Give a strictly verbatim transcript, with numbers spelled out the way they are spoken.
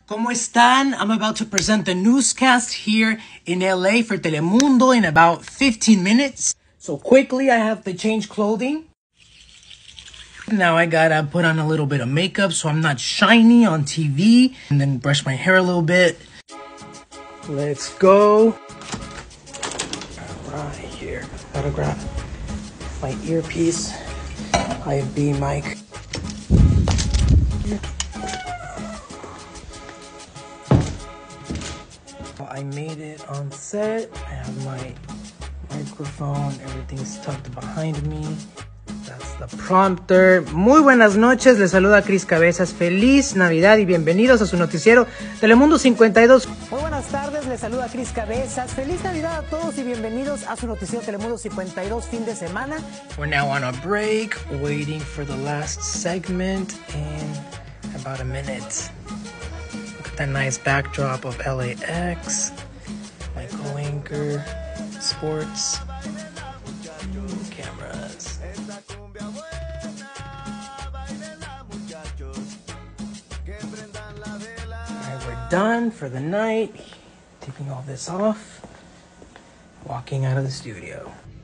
¿Cómo están? I'm about to present the newscast here in L A for Telemundo in about fifteen minutes. So quickly, I have to change clothing. Now I gotta put on a little bit of makeup so I'm not shiny on T V. And then brush my hair a little bit. Let's go. Right here. Gotta grab my earpiece. I have B mic. I made it on set. I have my microphone. Everything's tucked behind me. That's the prompter. Muy buenas noches. Les saluda Chris Cabezas. Feliz Navidad y bienvenidos a su noticiero Telemundo cincuenta y dos. Muy buenas tardes. Les saluda Chris Cabezas. Feliz Navidad a todos y bienvenidos a su noticiero Telemundo cincuenta y dos fin de semana. We're now on a break, waiting for the last segment in about a minute. That nice backdrop of L A X, my co-anchor, sports, cameras. Alright, we're done for the night. Taking all this off, walking out of the studio.